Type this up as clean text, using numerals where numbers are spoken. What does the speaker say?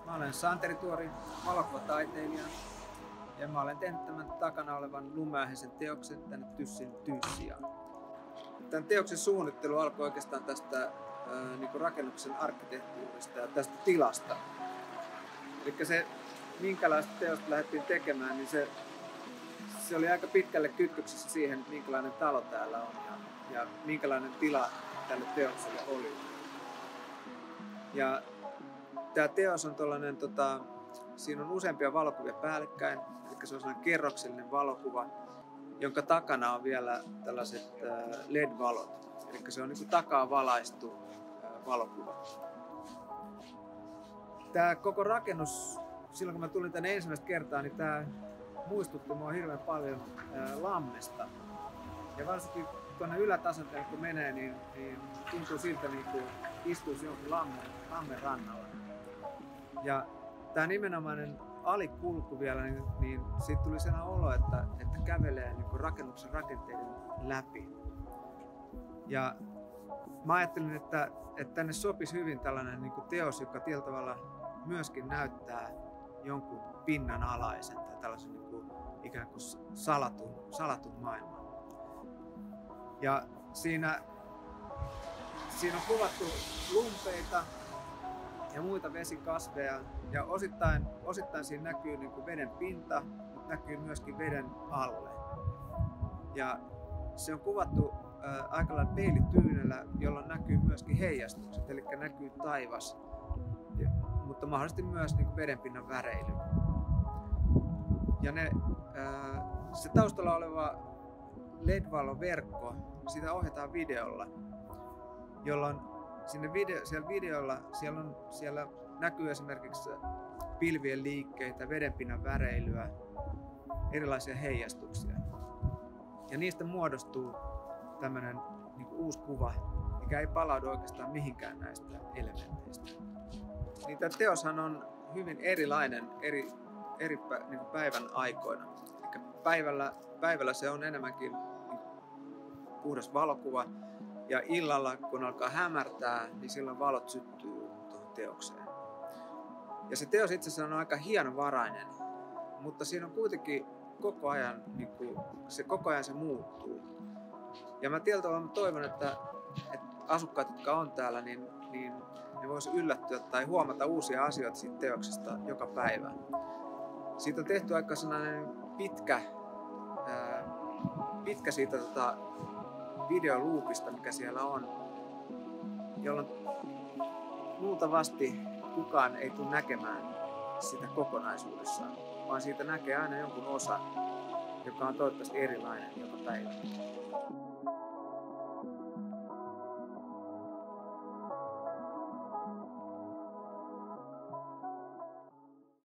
Mä olen Santeri Tuori, valokuvataiteilija, ja mä olen tehnyt tämän takana olevan lumeaiheisen teoksen tänne Tyssin Tyyssijaan. Tämän teoksen suunnittelu alkoi oikeastaan tästä rakennuksen arkkitehtuurista ja tästä tilasta. Eli se, minkälaista teosta lähdettiin tekemään, niin se oli aika pitkälle kytköksissä siihen, että minkälainen talo täällä on ja minkälainen tila tälle teokselle oli. Ja tämä teos on tollainen, siinä on useampia valokuvia päällekkäin, eli se on sellainen kerroksellinen valokuva, jonka takana on vielä tällaiset LED-valot, eli se on niin kuin takaa valaistu valokuva. Tämä koko rakennus, silloin kun mä tulin tänne ensimmäistä kertaa, niin tämä muistutti mua hirveän paljon lammesta. Ja varsinkin tuonne ylätasanteelle kun menee, niin tuntuu siltä niin kuin istuisi jonkun lammen rannalla. Ja tämä nimenomainen alikulku vielä, niin siitä tuli sellainen olo, että kävelee niin kuin rakennuksen rakenteiden läpi. Ja mä ajattelin, että tänne sopisi hyvin tällainen niin kuin teos, joka tietyllä tavalla myöskin näyttää jonkun pinnan alaisen tai tällaisen niin kuin ikään kuin salatun maailman. Ja siinä on kuvattu lumpeita ja muita vesikasveja, ja osittain siinä näkyy niin kuin veden pinta, mutta näkyy myöskin veden alle. Ja se on kuvattu aika lailla peilityynellä, jolloin näkyy myöskin heijastukset, eli näkyy taivas, mutta mahdollisesti myös niin kuin vedenpinnan väreily. Ja se taustalla oleva LED-valoverkko, sitä ohjataan videolla, jolloin siellä videolla siellä näkyy esimerkiksi pilvien liikkeitä, vedenpinnan väreilyä, erilaisia heijastuksia. Ja niistä muodostuu tämmöinen niin kuin uusi kuva, mikä ei palaudu oikeastaan mihinkään näistä elementeistä. Niin tämä teoshan on hyvin erilainen eri niin kuin päivän aikoina. Eli päivällä se on enemmänkin puhdas valokuva, ja illalla, kun alkaa hämärtää, niin silloin valot syttyy tuohon teokseen. Ja se teos itse asiassa on aika hienovarainen, mutta siinä on kuitenkin koko ajan se muuttuu. Ja mä tietyllä tavalla toivon, että asukkaat, jotka on täällä, niin ne vois yllättyä tai huomata uusia asioita siitä teoksesta joka päivä. Siitä on tehty aika sellainen pitkä siitä videoluupista, mikä siellä on, jolloin luultavasti kukaan ei tule näkemään sitä kokonaisuudessaan, vaan siitä näkee aina jonkun osan, joka on toivottavasti erilainen joka päivä.